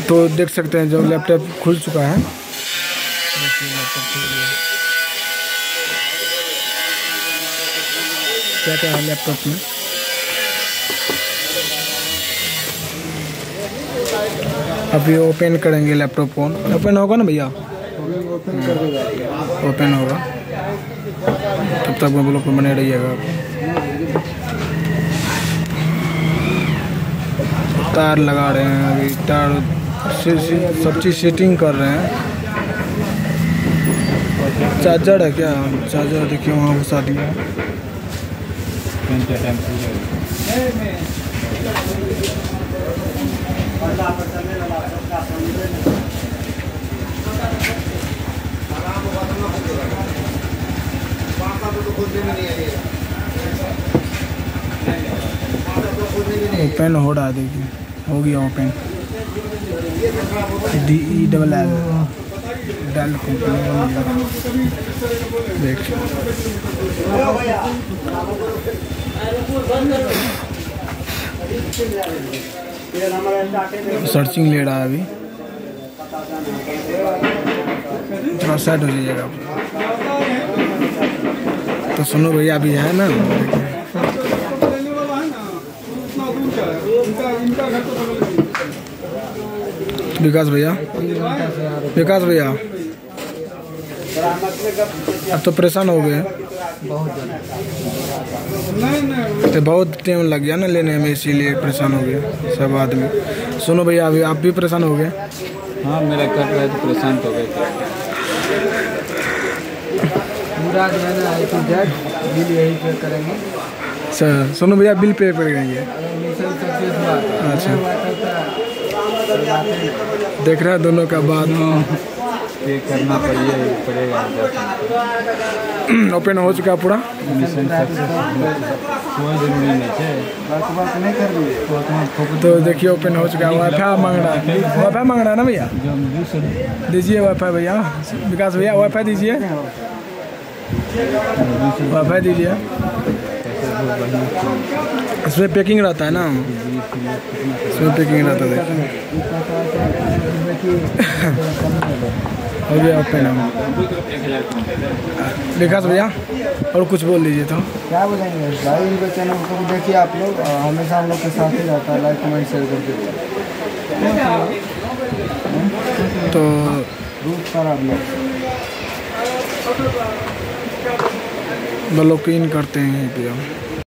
तो देख सकते हैं जो लैपटॉप खुल चुका है। देखिए लैपटॉप खुल गया। क्या क्या है लैपटॉप में? अभी ओपन करेंगे लैपटॉप को। ओपन होगा ना भैया? ओपन कर देगा। ओपन होगा, तब तक मैं ब्लॉग में बने रहिएगा। तार लगा रहे हैं, अभी तार सब चीज़ सेटिंग कर रहे हैं। चार्जर है क्या? चार्जर देखिए वहाँ घुसा दिया। ओपन हो रहा है, देखिए हो गया ओपन। DELL डेल कंपनी देख सर्चिंग ले रहा है अभी। थोड़ा सेट हो जाइएगा। तो सुनो भैया अभी है ना, विकास भैया अब तो परेशान हो गए। तो बहुत टाइम लग गया ना लेने में, इसीलिए परेशान हो गया सब आदमी। सुनो भैया अभी आप भी परेशान हो गए? हाँ मेरा कट रहा है तो परेशान हो गए। पूरा जो है ना बिल यही पे करेंगे सर। सुनो भैया बिल पे करेंगे। अच्छा देख रहे हैं दोनों का बात पे करना पड़ेगा। ओपन हो चुका पूरा। मिशन कोई जरूरी नहीं है। तो देखिए ओपन हो चुका है। वाईफाई मांग रहा है ना भैया? दीजिए वाईफाई भैया। विकास भैया वाईफाई दीजिए, वाईफाई दीजिए। इसमें पैकिंग रहता है ना, इसमें पैकिंग रहता है। हो गया ओपन। विकास भैया और कुछ बोल दीजिए। तो क्या बोलेंगे भाई, इनके चैनल को देखिए आप लोग, हमेशा हम लोग के साथ ही रहता है। लाइक कमेंट शेयर करके तो ब्लॉक इन करते हैं भैया।